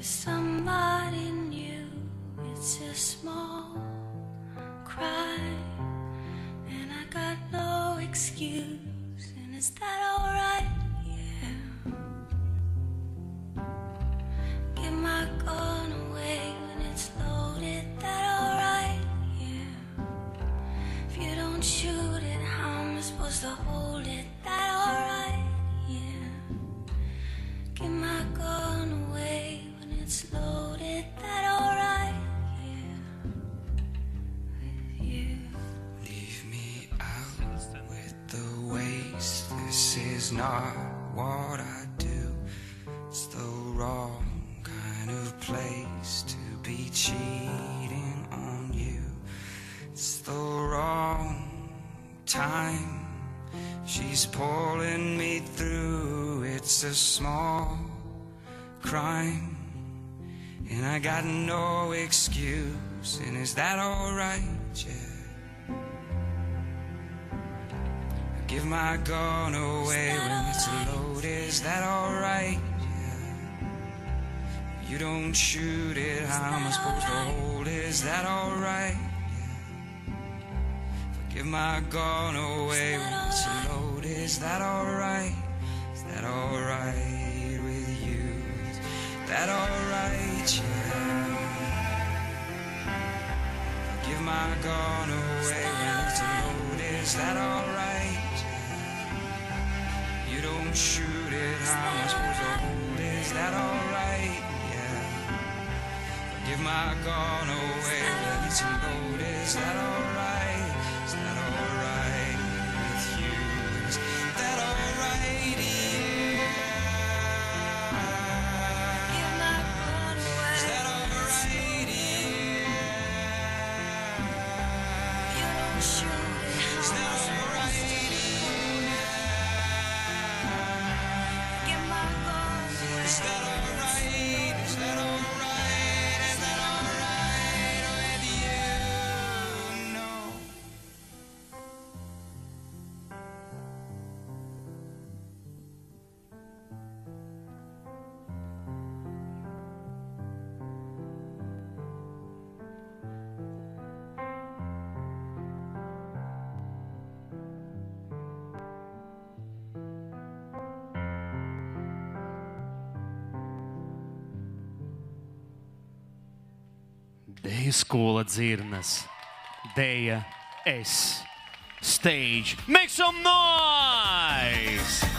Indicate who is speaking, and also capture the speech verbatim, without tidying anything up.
Speaker 1: for somebody new. It's a small cry, and I got no excuse. And is that alright? Yeah. Give my gun away when it's loaded. That alright? Yeah. If you don't shoot it, how am I supposed to hold it? That alright? Yeah. Give my gun away when it's loaded. That alright? Yeah. With you.
Speaker 2: Leave me out with the waste. This is not what I do. It's the wrong kind of place to be cheating on you. It's the wrong time. She's pulling me through. It's a small crime, and I got no excuse. And is that alright? Yeah. I give my gun away when it's loaded. Is that alright? Yeah. You don't shoot it, how am I supposed to hold it? Is that alright? Give my gun away when it's loaded. Is that alright? Is that alright with you? Is that alright, yeah? Give my gun away when it's loaded. Is that alright, yeah? You don't shoot it, how am I supposed to hold it? Is that alright, yeah? Give my gun away when it's loaded. Is that alright? Is that alright with you? Is that alright, yeah?
Speaker 1: Give my gun away.
Speaker 2: Is that alright, yeah?
Speaker 1: You don't shoot it, how
Speaker 2: Is
Speaker 1: am I
Speaker 2: that
Speaker 1: supposed
Speaker 2: alright,
Speaker 1: to give my gun away?
Speaker 2: Is that alright? Is that alright? Is that alright with you? No.
Speaker 3: Deju skola dzirnas. Deja es. Stage. Make some noise!